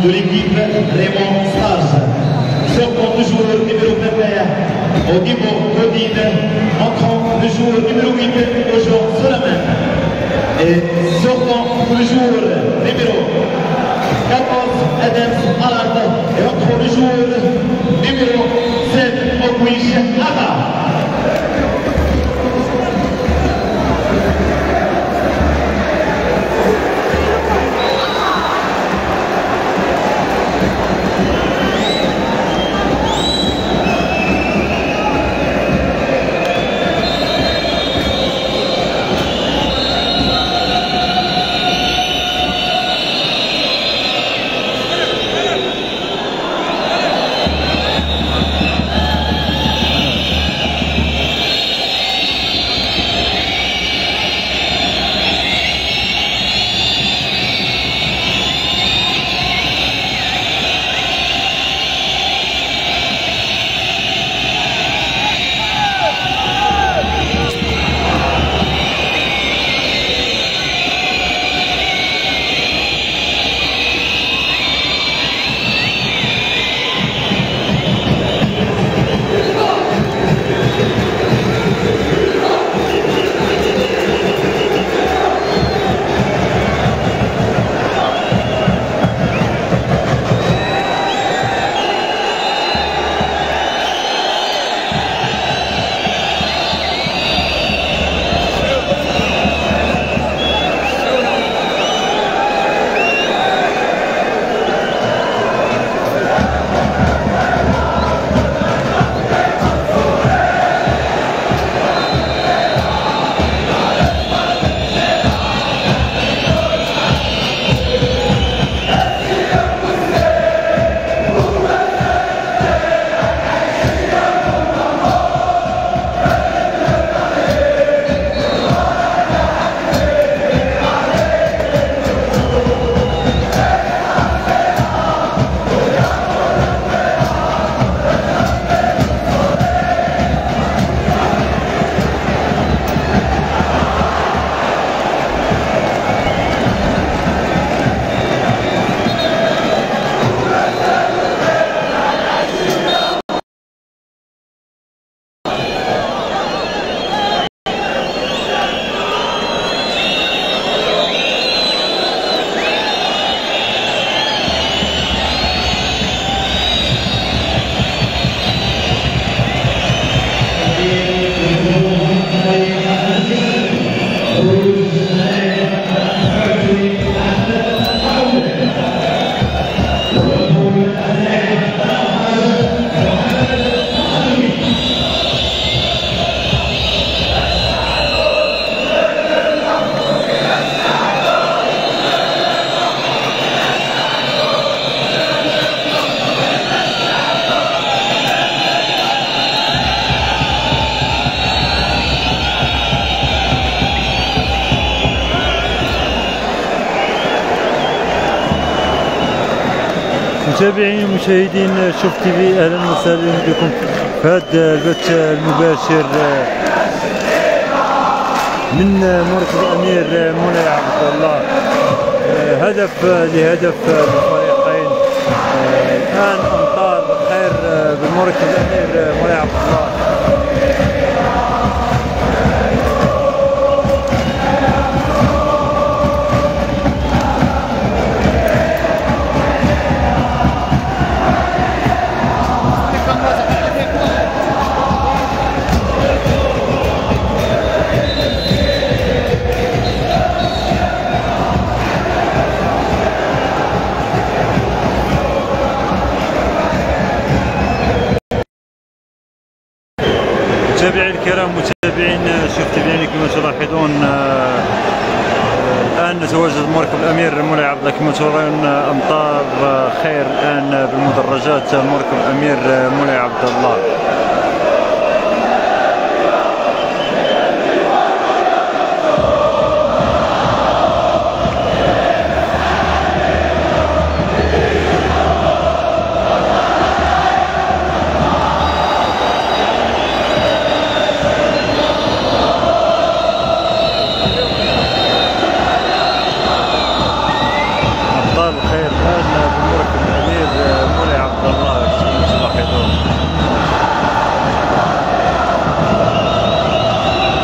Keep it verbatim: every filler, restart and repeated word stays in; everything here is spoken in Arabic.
de l'équipe Raymond Stage. Sortant le joueur numéro vingt et un, Odimo Godine, entrant le joueur numéro huit, Ojo Solomon. Et sortant le joueur numéro quatorze, Adams Alard, et entrant le joueur numéro sept, Ogwish Aga. متابعين ومشاهدين شوف تي في، اهلا وسهلا بكم في هذا البث المباشر من مركز الامير مولاي عبد الله. هدف لهدف الفريقين. الان امطار خير بالمركز الامير مولاي عبد الله. متابعي الكرام، متابعين شوف تي كما تلاحظون الان نتواجد مركب الامير مولاي عبد الله. كما ترون امطار خير الان بالمدرجات مركب الامير مولاي عبد الله.